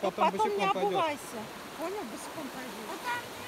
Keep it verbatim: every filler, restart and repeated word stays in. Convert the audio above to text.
потом, потом не босиком пойдет. обувайся. Понял? Босиком пойдешь.